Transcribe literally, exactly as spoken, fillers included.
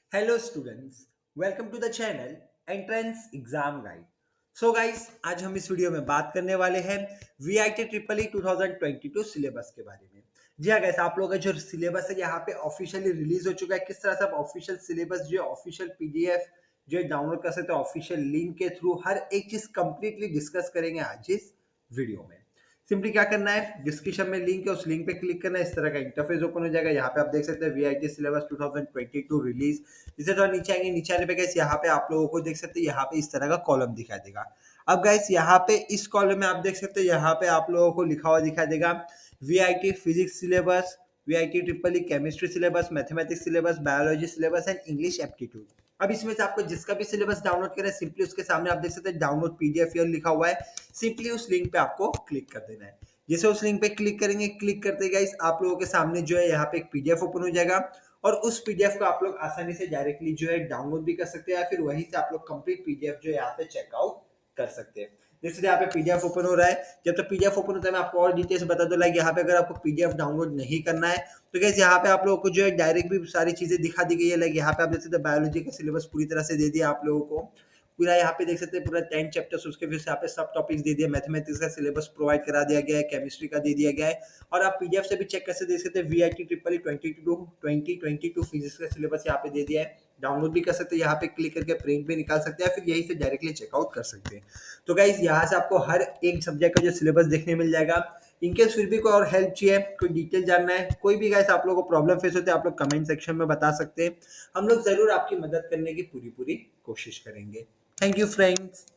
Hello students, welcome to the channel entrance exam guide. So guys, आज हम इस वीडियो में बात करने वाले हैं V I T triple E two thousand twenty two syllabus के बारे में। जी हाँ गाइस, आप लोगों का जो सिलेबस है यहाँ पे ऑफिशियली रिलीज हो चुका है। किस तरह से आप ऑफिशियल सिलेबस जो है ऑफिशियल पीडीएफ जो है डाउनलोड कर सकते हो ऑफिशियल लिंक के थ्रू, हर एक चीज कंप्लीटली डिस्कस करेंगे आज इस वीडियो में। सिंपली क्या करना है, डिस्क्रिप्शन में लिंक है, उस लिंक पे क्लिक करना है। इस तरह का इंटरफेस ओपन हो जाएगा। यहाँ पे आप देख सकते हैं V I T syllabus two thousand twenty two release. जिसे थोड़ा नीचे आएंगे, नीचे आने पे गाइस यहाँ पे आप लोगों को देख सकते हैं, यहाँ पे इस तरह का कॉलम दिखा देगा। अब गाइस यहाँ पे इस कॉलम में आप देख सकते हैं, यहाँ पे आप लोगों को लिखा हुआ दिखा देगा V I T physics syllabus, V I T triple E chemistry syllabus, mathematics syllabus, biology syllabus and English aptitude. अब इसमें से आपको जिसका भी सिलेबस डाउनलोड करना है, सिंपली उसके सामने आप देख सकते हैं डाउनलोड पीडीएफ हियर लिखा हुआ है। सिंपली उस लिंक पे आपको क्लिक कर देना है। जैसे उस लिंक पे क्लिक करेंगे, क्लिक करते गाइस आप लोगों के सामने जो है यहाँ पे एक पीडीएफ ओपन हो जाएगा। और उस पीडीएफ को आप लोग आसानी से डायरेक्टली जो है डाउनलोड भी कर सकते हैं, या फिर वहीं से आप लोग कंप्लीट पीडीएफ जो है यहाँ पे चेकआउट कर सकते हैं। जैसे यहाँ पे पीडीएफ ओपन हो रहा है, जब तक पीडीएफ ओपन होता है मैं आपको और डिटेल्स बता दूं। लाइक यहाँ पे अगर आपको पीडीएफ डाउनलोड नहीं करना है तो गाइस यहाँ पे आप लोगों को जो है डायरेक्ट भी सारी चीजें दिखा दी गई है। लाइक यहाँ पे आप देख सकते हैं बायोलॉजी का सिलेबस पूरी तरह से दे दिया आप लोगों को। पूरा यहाँ पे देख सकते हैं पूरा टेन चैप्टर्स, उसके फिर से यहाँ पे सब टॉपिक्स दे दिए। मैथमेटिक्स का सिलेबस प्रोवाइड करा दिया गया है, केमिस्ट्री का दे दिया गया है। और आप पीडीएफ से भी चेक कर सकते देख सकते हैं V I T triple E twenty two twenty twenty two physics का सिलेबस यहाँ पे दे दिया है। डाउनलोड भी कर सकते हैं, यहाँ पे क्लिक करके प्रिंट भी निकाल सकते हैं, फिर यहीं से डायरेक्टली चेकआउट कर सकते हैं। तो गाइज यहाँ से आपको हर एक सब्जेक्ट का जो सिलेबस देखने मिल जाएगा। इनकेस फिर भी कोई और हेल्प चाहिए, कोई डिटेल जानना है, कोई भी गाइस आप लोगों को प्रॉब्लम फेस होते हैं, आप लोग कमेंट सेक्शन में बता सकते हैं। हम लोग जरूर आपकी मदद करने की पूरी पूरी कोशिश करेंगे। Thank you friends.